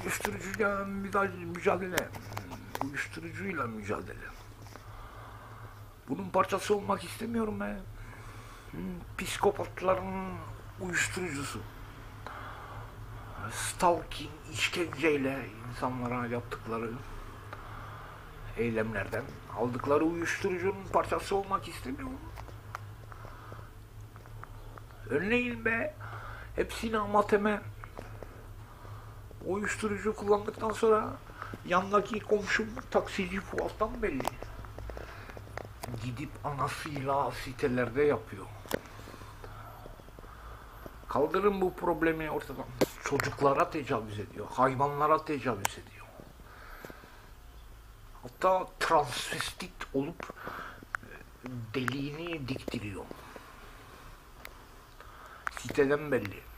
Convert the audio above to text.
uyuşturucuyla mücadele. Uyuşturucuyla mücadele. Bunun parçası olmak istemiyorum ben. Psikopatların uyuşturucusu. Stalking, işkenceyle insanlara yaptıkları eylemlerden aldıkları uyuşturucunun parçası olmak istemiyorum. Önleyin be. Hepsini amateme. Uyuşturucu kullandıktan sonra yandaki komşum taksici Fuat'tan belli. Gidip anasıyla sitelerde yapıyor. Kaldırın bu problemi ortadan. Çocuklara tecavüz ediyor. Hayvanlara tecavüz ediyor. Hatta transvestit olup deliğini diktiriyor. Siteden belli.